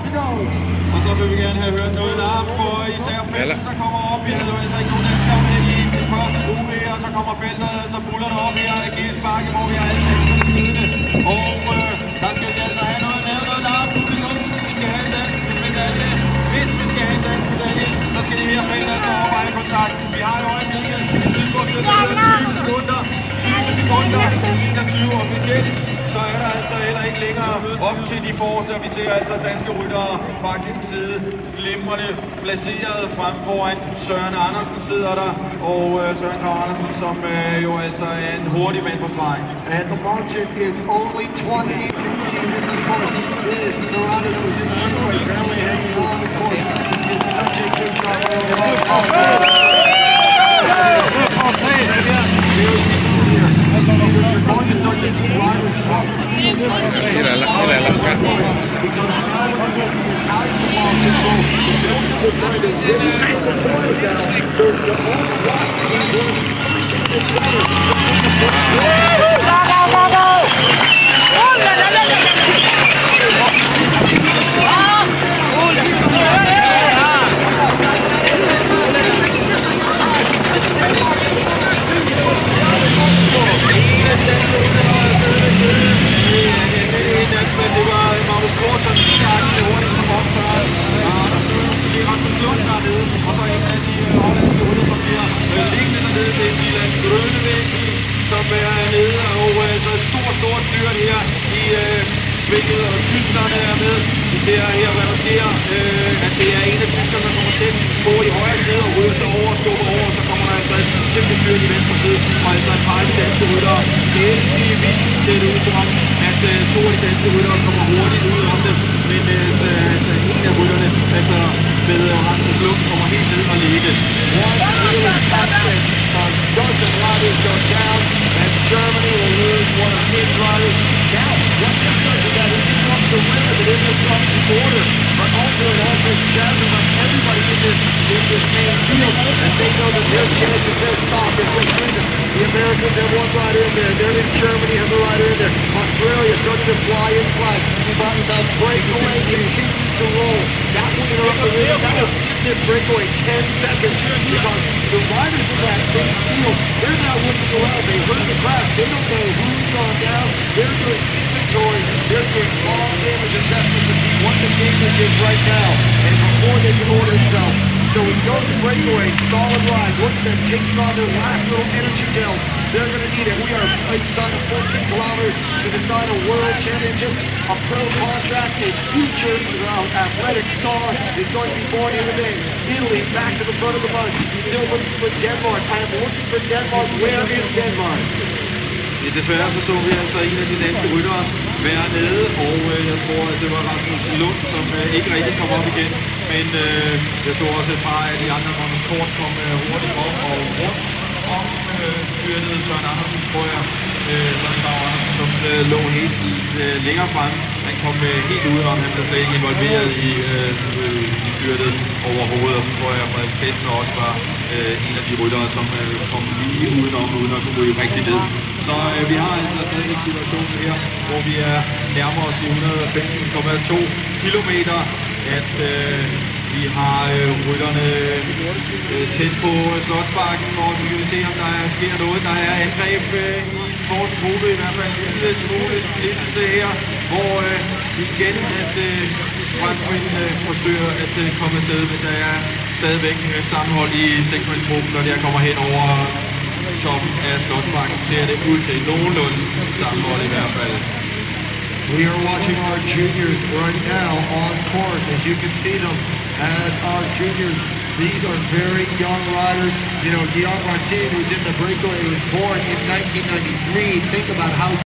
to go. Og så vil vi gerne have hørt noget larm for især feltet, der kommer op. Vi havde jo altså ikke nogen danskere med i den første gruppe her, og så kommer feltet, altså bullerne op her i Gilles Bakke, hvor vi har alle danskerne siddende. Og der skal vi altså have noget larm publikum. Vi skal have en dansk medalje. Hvis vi skal have en dansk medalje, så skal de her felter altså overveje kontakten. Vi har jo øjeblikket en tidsforsked på 20 sekunder. 20 sekunder, 21 officielt. Så er der altså heller ikke længere op til de forreste, og vi ser altså danske ryttere faktisk sidde glimrende placeret frem foran. Søren Andersen sidder der, og Søren Krav Andersen, som jo altså er en hurtig mand på stregen. And the margin is only 20. You can see this, of course, is Dorado, who's in the runway, barely hanging on, of course. It's such a good job. You're going to start to see riders from the field trying to show because now look at this, the Italians are off control. The Belgians are trying to really steal the corners now. They're all blocking these runs first into this corner. Som er nede, og så et stort styrt her i svinget, og tyskerne er med. Vi ser her, hvad der sker, at det er en af tyskerne, der kommer tæt på i højre side og ryger sig over og skubber over, og så kommer der altså et kæmpe styrt i venstre side, og altså et par af de danske ryttere. Heldigvis ser det ud som om, at to af de danske ryttere kommer hurtigt ud om det, men en af rytterne, altså med Rasmus Lund, kommer helt ned og ligge. Dozen riders go down, and Germany will lose one of his riders. Now, what this does is that it disrupts the rhythm, it disrupts the order, but also it also jazzes up everybody in this main field, and they know that their chance is their stop is this reason. The Americans have one rider in there, they're in Germany, have a rider in there. Australia starting to fly in flag. The breakaway continues to roll. That will interrupt the rhythm, that will give this breakaway 10 seconds, because the riders in that main field, they're now looking around, they heard the crash, they don't know who's gone down, they're doing inventory, they're doing all damage assessments to see what the damage is right now, and before they can order themselves. So we go to breakaway, solid ride, look at them taking on their last little energy gels. They're going to need it. We are inside of 14 kilometers to decide a world championship, a pro contract, a future athletic star is going to be born here today. Italy back to the front of the bus, still looking for Denmark. I am looking for Denmark. Where is Denmark? Desværre så vi altså en af de danske ryttere være nede, og jeg tror, at det var Rasmus Lund, som ikke rigtig kom op igen. Men jeg så også et par af de andre, Magnus Kort kom hurtigt op og rundt om styrtede Søren Andersen, tror jeg. Søren Krav Andersen, som lå helt længere fremme. Han kom helt udenom, han blev slet ikke involveret i styrtet overhovedet, og så tror jeg, at Festen også var en af de ryttere, som kom lige udenom, uden at kunne ryge rigtig ned. Så vi har altså stadig en situation her, hvor vi er nærmere os de 115,2 kilometer, at vi har rytterne tæt på Slotsparken, og så kan vi se, om der sker noget. Der er angreb i den forreste gruppe, i hvert fald en lille smule splittelse her, hvor igen at franskmændene forsøger at komme afsted, men der er stadigvæk sammenhold i seksmandsgruppen, og der kommer hen over toppen af Slotsparken, ser det ud til nogenlunde sammenhold i hvert fald. We are watching our juniors right now on course, as you can see them as our juniors. These are very young riders. You know, Guillaume Martin, who's in the breakaway, was born in 1993. Think about how